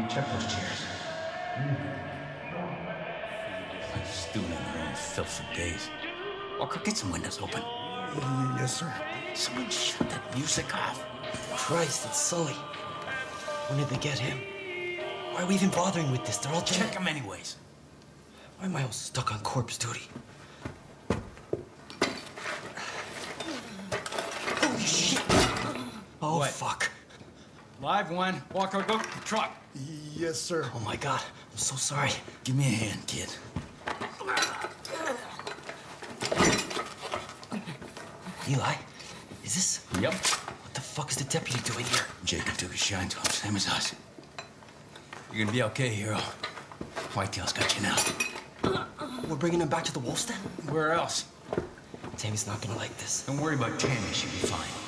Check those chairs. Like stewing in their own filth for days. Walker, get some windows open. Yes, sir. Someone shut that music off. Christ, it's Sully. When did they get him? Why are we even bothering with this? They're all dead. Check them anyways. Why am I all stuck on corpse duty? Holy shit! Oh, What? fuck. Live one. Walker, go to the truck. Yes, sir. Oh, my God. I'm so sorry. Give me a hand, kid. Eli, is this... Yep. What the fuck is the deputy doing here? Jacob took his shine to him, same as us. You're gonna be okay, hero. Whitetail's got you now. We're bringing him back to the wolf's den? Where else? Tammy's not gonna like this. Don't worry about Tammy, she'll be fine.